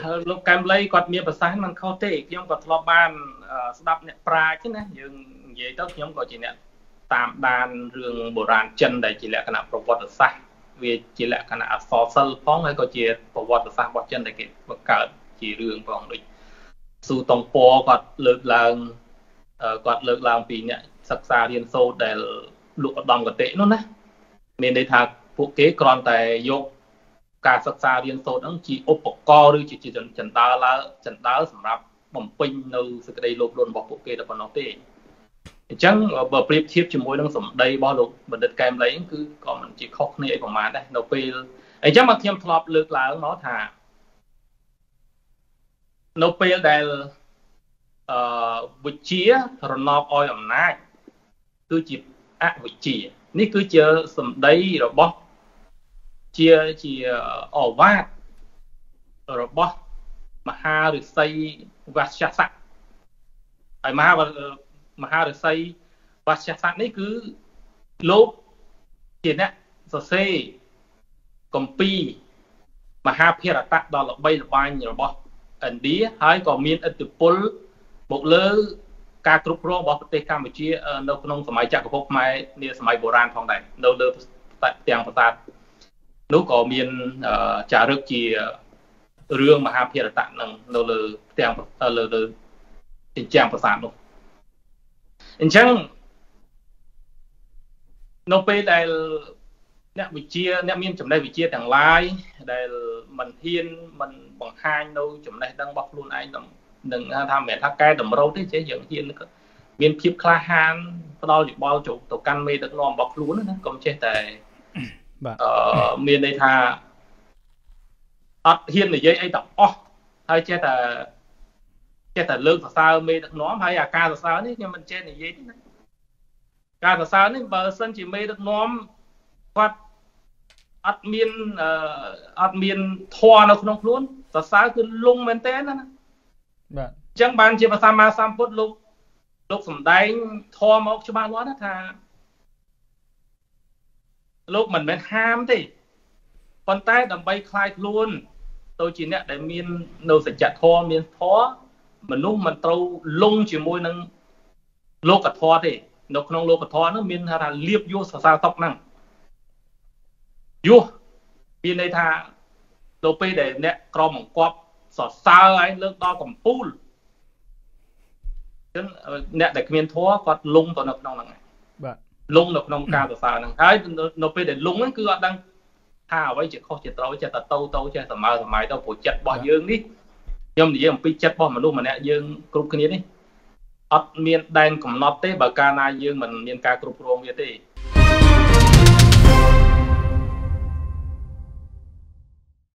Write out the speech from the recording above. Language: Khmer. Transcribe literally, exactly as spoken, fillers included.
លោកកែមលីគាត់មានប្រសាសន៍មិនខុសទេខ្ញុំក៏ធ្លាប់បានស្ដាប់អ្នកប្រាជ្ញណាយើងនិយាយទៅខ្ញុំក៏ជាអ្នកតាមដានរឿងបុរាណចិនដែលជាលក្ខណៈប្រវត្តិសាស្ត្រវាជាលក្ខណៈអក្សរសិល្ប៍ផងហើយក៏ជាប្រវត្តិសាស្ត្ររបស់ចិនដែលគេបង្កើតជារឿងផងដូចស៊ូតុងពរគាត់លើកឡើងគាត់លើកឡើងពីអ្នកសិក្សារៀនសូត្រដែលលោកឧត្តមកតេនោះណាមានន័យថាពួកគេគ្រាន់តែយកការសិក្សារៀនសូត្រហ្នឹងជាឧបករណ៍ឬជាចន្ទើឡើងចន្ទើសម្រាប់បំពេញនៅសេចក្តីលោភលន់របស់ពួកគេតែប៉ុណ្ណោះទេអញ្ចឹងបើប្រៀបធៀបជាមួយនឹងសម្ដីរបស់លោកបណ្ឌិតកែមលីគឺក៏មិនជាខុសគ្នាអីប្រហែលដែរនៅពេលអញ្ចឹងមកខ្ញុំធ្លាប់លើកឡើងមកថានៅពេលដែលអឺវិជារណបឲ្យអំណាចគឺជាអវិជ្ជានេះគឺជាសម្ដីរបស់ជាជាអវាទរបស់មហាឫសីវស្យស័កហើយមហាមហាឫសីវស្យស័កនេះគឺលោកជាអ្នកសរសេរគម្ពីរមហាភារតៈដ៏ល្បីល្បាញរបស់ឥណ្ឌាហើយក៏មានឥទ្ធិពលមកលើការគ្រប់គ្រងរបស់ប្រទេសកម្ពុជានៅក្នុងសម័យចក្រភពខ្មែរនាសម័យបុរាណផងដែរនៅលើទាំងប្រាសាទនោះក៏មានចារឹកជារឿងមហាភារតៈនឹងនៅលើទាំងលើលើជញ្ជាំងប្រាសាទនោះអញ្ចឹងនៅពេលដែលអ្នកវិជាអ្នកមានចំណេះវិជាទាំងឡាយដែលមិនហ៊ានមិនបង្ហាញនៅចំណេះដឹងរបស់ខ្លួនឯងនឹងថាមិនមែនថាកែតម្រូវទេចេះយើងហ៊ានមានភាពក្លាហានផ្ដល់យោបល់ទៅកាន់មេដឹកនាំរបស់ខ្លួនណាកុំចេះតែបាទអឺមានន័យថាអត់ហ៊ាននិយាយអីទាំងអស់ហើយចេះតែចេះតែលើកសរសើរមេដឹកនាំហើយអាការសរសើរនេះខ្ញុំមិនចេះនិយាយទេណាការសរសើរនេះបើសិនជាមេដឹកនាំគាត់អត់មានអត់មានធម៌នៅក្នុងខ្លួនសរសើរគឺលងមែនតើណាបាទអញ្ចឹងបានជាព្រះសម្មាសម្ពុទ្ធលោកលោកសំដែងធម៌មកច្បាស់លាស់ណាថាលោកមិនមែនហាមទេប៉ុន្តែដើម្បីคลายខ្លួនទៅជាអ្នកដែលមាននៅសច្ចធម៌មានធម៌មនុស្សមិនត្រូវលងជាមួយនឹងលោកធម៌ទេនៅក្នុងលោកធម៌នោះមានថាលៀបយោសរសើរតុកហ្នឹងយោមានន័យថាទៅពេលដែលអ្នកក្រមបង្គាប់សរសើរឲ្យលើកដល់កំពូលអញ្ចឹងអ្នកដែលគ្មានធម៌គាត់លងទៅនៅក្នុងហ្នឹងបាទលងនៅក្នុងការសរសើរហ្នឹងហើយនៅពេលដែលលងហ្នឹងគឺអត់ដឹងថាអ្វីជាខុសជាត្រូវចេះតែទៅទៅចេះតែមើលសម័យទៅព្រោះចិត្តរបស់យើងនេះខ្ញុំនិយាយអំពីចិត្តរបស់មនុស្សម្នាក់យើងគ្រប់គ្នានេះអត់មានដែនកំណត់ទេបើកាលណាយើងមិនមានការគ្រប់គ្រងវាទេ